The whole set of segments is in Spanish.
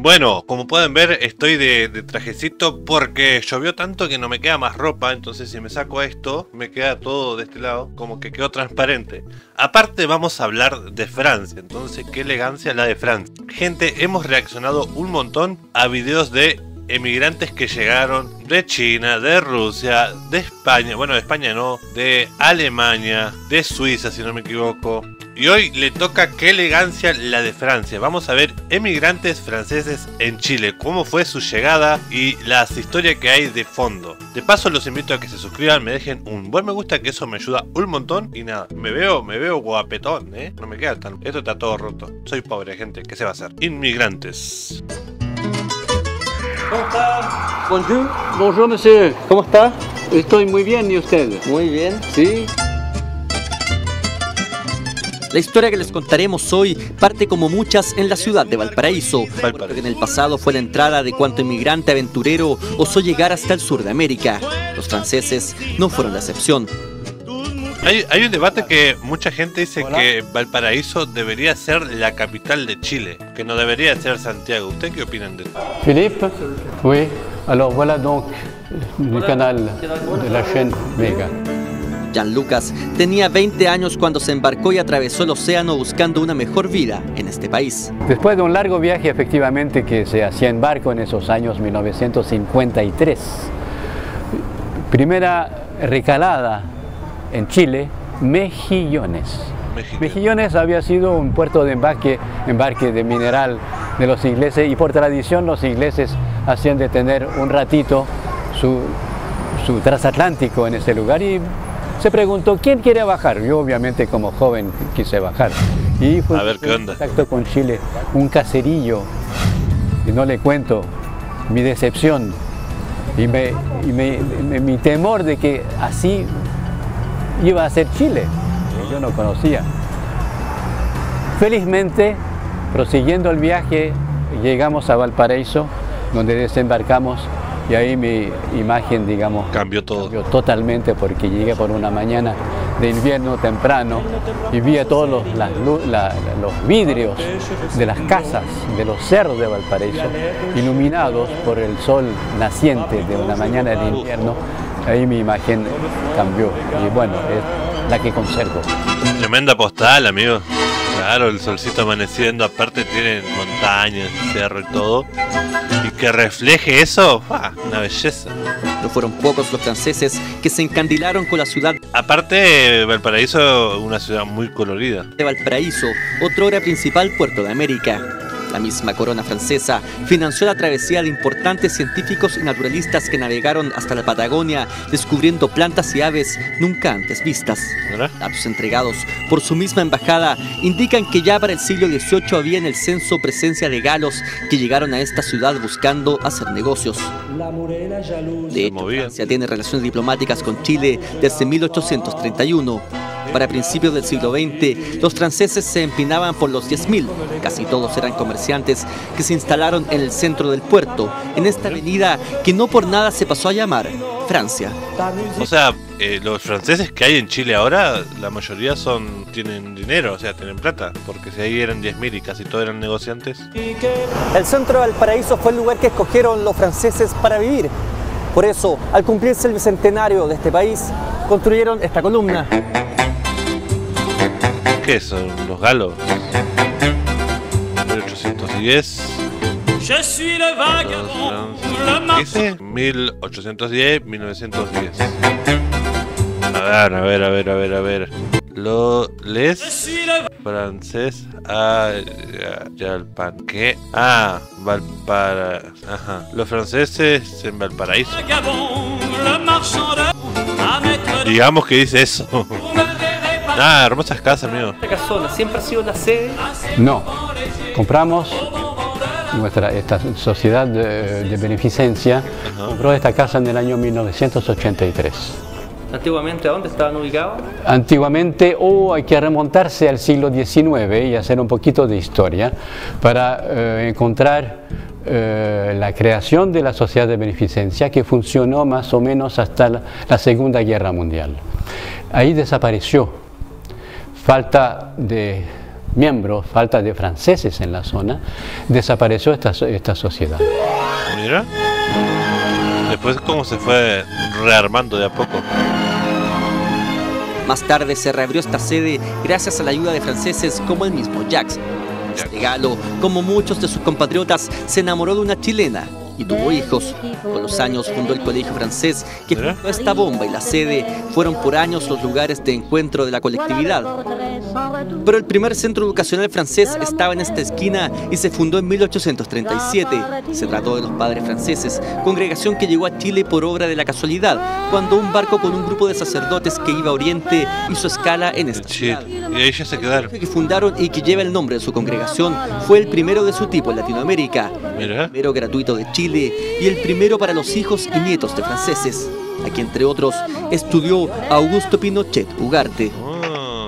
Bueno, como pueden ver, estoy de trajecito porque llovió tanto que no me queda más ropa. Entonces si me saco esto, me queda todo de este lado, como que quedó transparente. Aparte vamos a hablar de Francia, entonces qué elegancia la de Francia. Gente, hemos reaccionado un montón a videos de emigrantes que llegaron de China, de Rusia, de España, bueno de España no, de Alemania, de Suiza si no me equivoco. Y hoy le toca qué elegancia la de Francia. Vamos a ver emigrantes franceses en Chile, cómo fue su llegada y las historias que hay de fondo. De paso los invito a que se suscriban, me dejen un buen me gusta, que eso me ayuda un montón. Y nada, me veo guapetón, no me queda tan... Esto está todo roto. Soy pobre, gente, ¿qué se va a hacer? Inmigrantes. ¿Cómo está? Bonjour. Bonjour, monsieur. ¿Cómo está? Estoy muy bien, ¿y usted? Muy bien. ¿Sí? La historia que les contaremos hoy parte como muchas en la ciudad de Valparaíso, porque en el pasado fue la entrada de cuanto inmigrante aventurero osó llegar hasta el sur de América. Los franceses no fueron la excepción. Hay un debate que mucha gente dice que Valparaíso debería ser la capital de Chile, que no debería ser Santiago. ¿Usted qué opinan de esto? Philippe? Oui. Alors voilà donc le canal de la chaîne Vega. Gianlucas tenía 20 años cuando se embarcó y atravesó el océano buscando una mejor vida en este país. Después de un largo viaje efectivamente que se hacía en barco en esos años 1953, primera recalada en Chile, Mejillones. Mejillones había sido un puerto de embarque de mineral de los ingleses, y por tradición los ingleses hacían detener un ratito su transatlántico en ese lugar, y se preguntó quién quiere bajar. Yo obviamente como joven quise bajar y fue en contacto con Chile, un caserillo, y no le cuento mi decepción y mi temor de que así iba a ser Chile, que yo no conocía. Felizmente, prosiguiendo el viaje, llegamos a Valparaíso, donde desembarcamos, y ahí mi imagen, digamos, cambió totalmente, porque llegué por una mañana de invierno temprano y vi a todos los vidrios de las casas, de los cerros de Valparaíso, iluminados por el sol naciente de una mañana de invierno. Ahí mi imagen cambió, y bueno, es la que conservo. Tremenda postal, amigo. Claro, el solcito amaneciendo, aparte tienen montañas, cerro y todo. Y que refleje eso, una belleza. No fueron pocos los franceses que se encandilaron con la ciudad. Aparte, Valparaíso, una ciudad muy colorida. De Valparaíso, otrora principal puerto de América. La misma corona francesa financió la travesía de importantes científicos y naturalistas que navegaron hasta la Patagonia, descubriendo plantas y aves nunca antes vistas. Datos entregados por su misma embajada indican que ya para el siglo XVIII había en el censo presencia de galos que llegaron a esta ciudad buscando hacer negocios. De hecho, Francia tiene relaciones diplomáticas con Chile desde 1831. Para principios del siglo XX, los franceses se empinaban por los 10.000. Casi todos eran comerciantes que se instalaron en el centro del puerto, en esta avenida que no por nada se pasó a llamar Francia. O sea, los franceses que hay en Chile ahora, la mayoría tienen dinero, o sea, tienen plata, porque si ahí eran 10.000 y casi todos eran negociantes. El centro de Valparaíso fue el lugar que escogieron los franceses para vivir. Por eso, al cumplirse el bicentenario de este país, construyeron esta columna. ¿Qué son los galos? 1810. ¿Dice? 1810, 1910. A ver. Les francés Yalpan. ¿Qué? Ajá. Los franceses en Valparaíso. Digamos que dice eso. Hermosas casas, amigo. ¿Esta casona siempre ha sido la sede? No. Compramos esta sociedad de beneficencia. Compró esta casa en el año 1983. ¿Antiguamente a dónde estaban ubicados? Antiguamente, hay que remontarse al siglo XIX y hacer un poquito de historia para encontrar la creación de la sociedad de beneficencia, que funcionó más o menos hasta la Segunda Guerra Mundial. Ahí desapareció. Falta de miembros, falta de franceses en la zona, desapareció esta sociedad. Mira, después cómo se fue rearmando de a poco. Más tarde se reabrió esta sede gracias a la ayuda de franceses como el mismo Jacques. Este galo, como muchos de sus compatriotas, se enamoró de una chilena y tuvo hijos. Con los años fundó el colegio francés que junto a esta bomba y la sede fueron por años los lugares de encuentro de la colectividad. Pero el primer centro educacional francés estaba en esta esquina y se fundó en 1837. Se trató de los padres franceses, congregación que llegó a Chile por obra de la casualidad, cuando un barco con un grupo de sacerdotes que iba a Oriente hizo escala en esta ciudad. Y ahí ya se quedaron. El que fundaron y que lleva el nombre de su congregación fue el primero de su tipo en Latinoamérica, Mira. el primero gratuito de Chile y el primero para los hijos y nietos de franceses. Aquí, entre otros, estudió Augusto Pinochet Ugarte. Oh,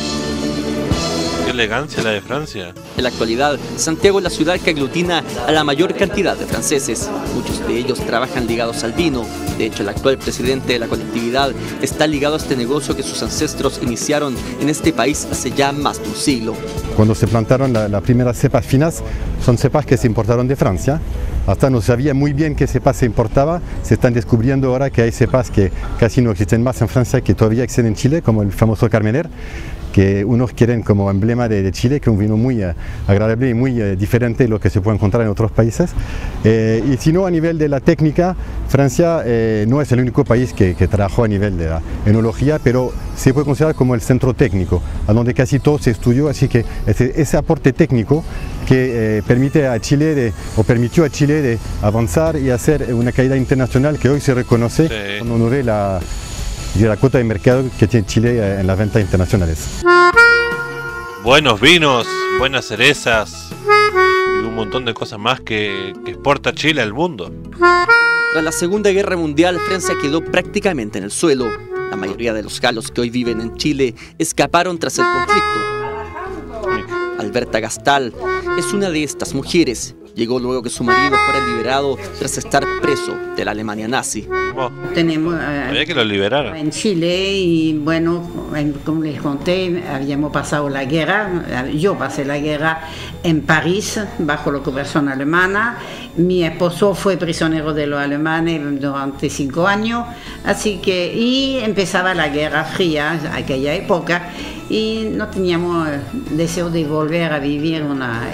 qué elegancia la de Francia. En la actualidad, Santiago es la ciudad que aglutina a la mayor cantidad de franceses. Muchos de ellos trabajan ligados al vino. De hecho, el actual presidente de la colectividad está ligado a este negocio que sus ancestros iniciaron en este país hace ya más de un siglo. Cuando se plantaron las primeras cepas finas, son cepas que se importaron de Francia. Hasta no sabía muy bien qué cepas se importaba. Se están descubriendo ahora que hay cepas que casi no existen más en Francia, que todavía existen en Chile, como el famoso Carmener, que unos quieren como emblema de Chile, que es un vino muy agradable y muy diferente de lo que se puede encontrar en otros países. Y si no, a nivel de la técnica, Francia no es el único país que trabajó a nivel de la enología, pero se puede considerar como el centro técnico, a donde casi todo se estudió, así que ese aporte técnico que permite a Chile permitió a Chile de avanzar y hacer una calidad internacional que hoy se reconoce cuando uno ve la cuota de mercado que tiene Chile en las ventas internacionales. Buenos vinos, buenas cerezas y un montón de cosas más que exporta Chile al mundo. Tras la Segunda Guerra Mundial, Francia quedó prácticamente en el suelo. La mayoría de los galos que hoy viven en Chile escaparon tras el conflicto. Alberta Gastal es una de estas mujeres. Llegó luego que su marido fuera liberado tras estar preso de la Alemania nazi. Tenemos había que lo liberaran en Chile y bueno, como les conté, habíamos pasado la guerra. Yo pasé la guerra en París bajo la ocupación alemana. Mi esposo fue prisionero de los alemanes durante 5 años, así que y empezaba la Guerra Fría, aquella época. Y no teníamos deseo de volver a vivir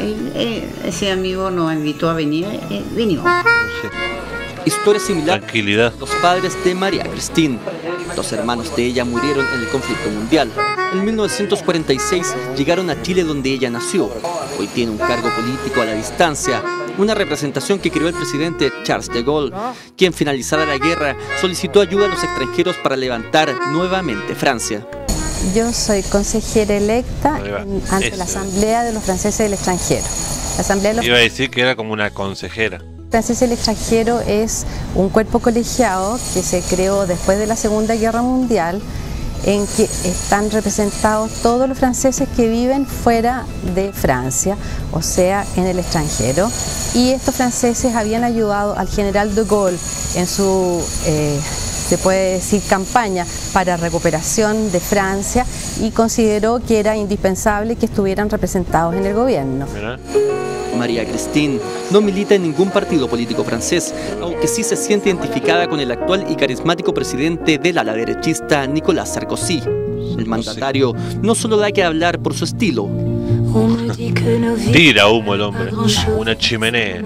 ese amigo nos invitó a venir y vinimos. Historia similar. Tranquilidad. Los padres de María Cristín. 2 hermanos de ella murieron en el conflicto mundial. En 1946 llegaron a Chile, donde ella nació. Hoy tiene un cargo político a la distancia, una representación que creó el presidente Charles de Gaulle, quien finalizada la guerra solicitó ayuda a los extranjeros para levantar nuevamente Francia. Yo soy consejera electa ante la Asamblea de los Franceses del Extranjero. La Asamblea de los Iba a decir que era como una consejera. Franceses del Extranjero es un cuerpo colegiado que se creó después de la Segunda Guerra Mundial, en que están representados todos los franceses que viven fuera de Francia, o sea, en el extranjero. Y estos franceses habían ayudado al general de Gaulle en su se puede decir campaña para recuperación de Francia, y consideró que era indispensable que estuvieran representados en el gobierno. María Cristín no milita en ningún partido político francés, aunque sí se siente identificada con el actual y carismático presidente del ala derechista Nicolas Sarkozy. El mandatario no solo da que hablar por su estilo. Tira humo el hombre, una chimenea.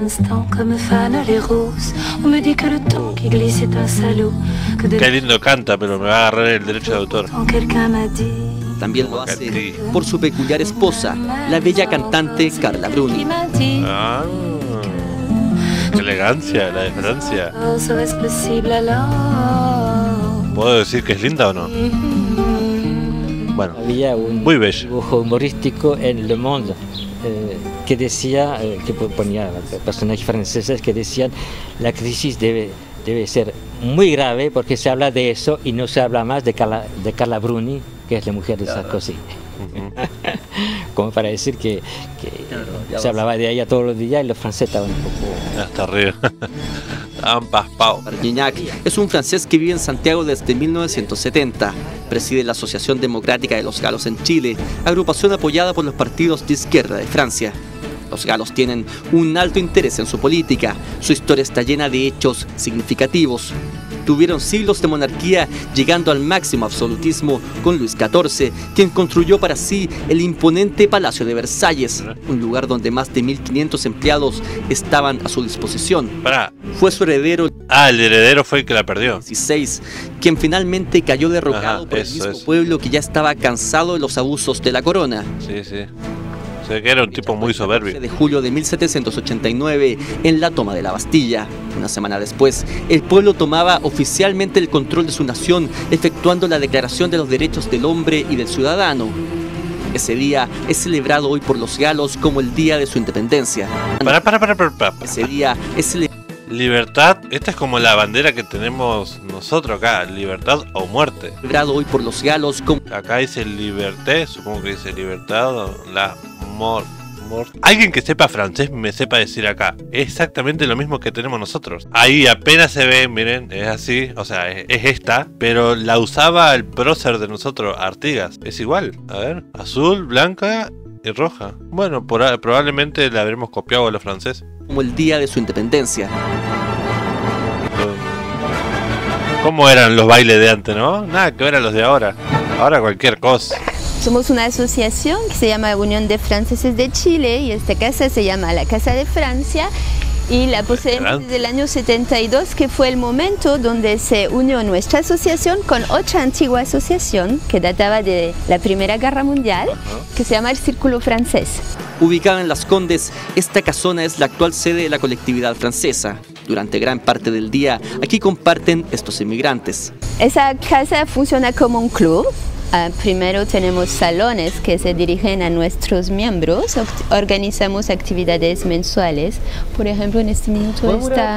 Qué lindo canta, pero me va a agarrar el derecho de autor. También lo hace por su peculiar esposa, la bella cantante Carla Bruni. Ah, qué elegancia la de Francia. ¿Puedo decir que es linda o no? Bueno, había un muy bello dibujo humorístico en Le Monde que decía, que ponía personajes franceses que decían: la crisis debe ser muy grave porque se habla de eso y no se habla más de Carla Bruni, que es la mujer de Sarkozy. Como para decir que se hablaba de ella todos los días y los franceses estaban un poco... hasta arriba. Estaban paspados. Gignac es un francés que vive en Santiago desde 1970. preside la Asociación Democrática de los Galos en Chile, agrupación apoyada por los partidos de izquierda de Francia. Los galos tienen un alto interés en su política, su historia está llena de hechos significativos. Tuvieron siglos de monarquía, llegando al máximo absolutismo con Luis XIV, quien construyó para sí el imponente Palacio de Versalles, un lugar donde más de 1.500 empleados estaban a su disposición. Fue su heredero, el heredero fue el que la perdió, XVI, quien finalmente cayó derrocado por el mismo pueblo que ya estaba cansado de los abusos de la corona. Sí. O sea que era un tipo muy soberbio. De julio de 1789, en la toma de la Bastilla. Una semana después, el pueblo tomaba oficialmente el control de su nación, efectuando la Declaración de los Derechos del Hombre y del Ciudadano. Ese día es celebrado hoy por los galos como el día de su independencia. Ese día es celebrado. Libertad, esta es como la bandera que tenemos nosotros acá, libertad o muerte. Celebrado hoy por los galos como... Acá dice liberté, supongo que dice libertad o la mort. Alguien que sepa francés me sepa decir acá, es exactamente lo mismo que tenemos nosotros. Ahí apenas se ve, miren, es así, o sea, es esta, pero la usaba el prócer de nosotros, Artigas. Es igual, a ver, azul, blanca y roja. Bueno, probablemente la habremos copiado a los franceses. Como el día de su independencia. ¿Cómo eran los bailes de antes, no? Nada que ver a los de ahora. Ahora cualquier cosa. Somos una asociación que se llama Unión de Franceses de Chile y esta casa se llama la Casa de Francia y la poseemos desde el año 72, que fue el momento donde se unió nuestra asociación con otra antigua asociación que databa de la Primera Guerra Mundial, que se llama el Círculo Francés. Ubicada en Las Condes, esta casona es la actual sede de la colectividad francesa. Durante gran parte del día, aquí comparten estos inmigrantes. Esa casa funciona como un club. Primero tenemos salones que se dirigen a nuestros miembros, organizamos actividades mensuales. Por ejemplo, en este minuto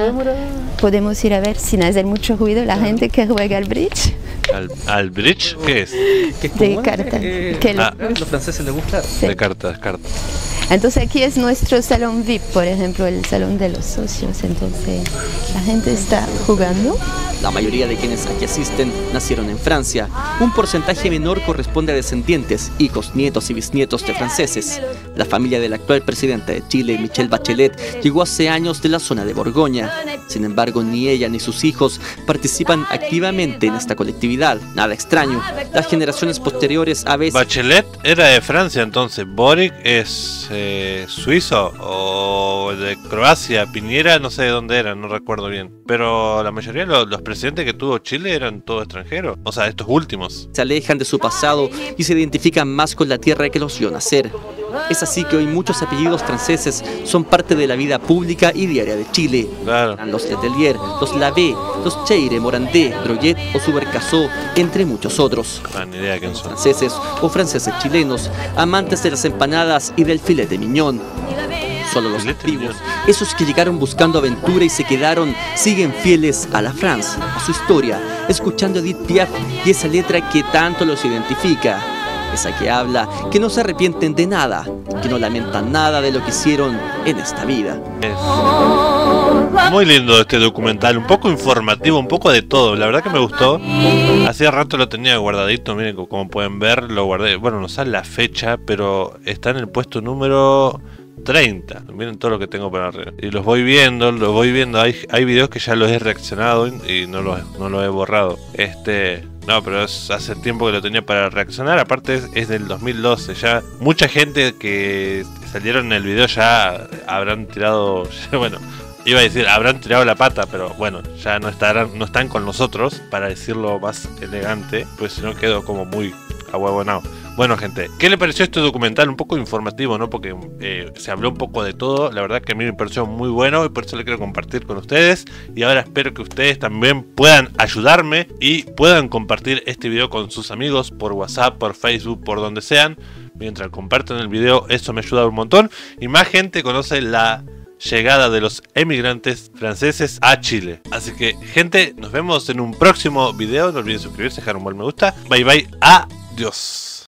podemos ir a ver, sin hacer mucho ruido, la gente que juega al bridge. ¿Al bridge? ¿Qué es? De cartas. Los franceses les gusta. Sí. De cartas. Entonces aquí es nuestro salón VIP, por ejemplo, el salón de los socios. Entonces la gente está jugando. La mayoría de quienes aquí asisten nacieron en Francia. Un porcentaje menor corresponde a descendientes, hijos, nietos y bisnietos de franceses. La familia del actual presidente de Chile, Michelle Bachelet, llegó hace años de la zona de Borgoña. Sin embargo, ni ella ni sus hijos participan activamente en esta colectividad. Nada extraño, las generaciones posteriores a veces... Bachelet era de Francia entonces, Boric es suizo o de Croacia, Piñera no sé de dónde era, no recuerdo bien. Pero la mayoría de los presidentes que tuvo Chile eran todos extranjeros, o sea, estos últimos. Se alejan de su pasado y se identifican más con la tierra que los vio nacer. Es así que hoy muchos apellidos franceses son parte de la vida pública y diaria de Chile. Claro. Los Letelier, los Lavé, los Cheire, Morandé, Droyet o Subercasó, entre muchos otros. Ni idea quién son. Franceses o franceses chilenos, amantes de las empanadas y del filete miñón. Solo los antiguos, esos que llegaron buscando aventura y se quedaron, siguen fieles a la France, a su historia, escuchando a Edith Piaf y esa letra que tanto los identifica. Esa que habla que no se arrepienten de nada, que no lamentan nada de lo que hicieron en esta vida. Es muy lindo este documental, un poco informativo, un poco de todo, la verdad que me gustó. Hacía rato lo tenía guardadito, miren como pueden ver, lo guardé, bueno no sale la fecha, pero está en el puesto número 30, miren todo lo que tengo para arriba. Y los voy viendo, hay videos que ya los he reaccionado y no los he borrado. No, pero hace tiempo que lo tenía para reaccionar, aparte es del 2012, ya mucha gente que salieron en el video ya habrán tirado, bueno, iba a decir habrán tirado la pata, pero bueno, ya no están con nosotros, para decirlo más elegante, pues si no quedo como muy ahuevonado. Bueno gente, ¿qué le pareció este documental? Un poco informativo, ¿no? Porque se habló un poco de todo. La verdad que a mí me pareció muy bueno y por eso lo quiero compartir con ustedes. Y ahora espero que ustedes también puedan ayudarme y puedan compartir este video con sus amigos por WhatsApp, por Facebook, por donde sean. Mientras comparten el video, eso me ayuda un montón. Y más gente conoce la llegada de los emigrantes franceses a Chile. Así que gente, nos vemos en un próximo video. No olviden suscribirse, dejar un buen me gusta. Bye bye, adiós.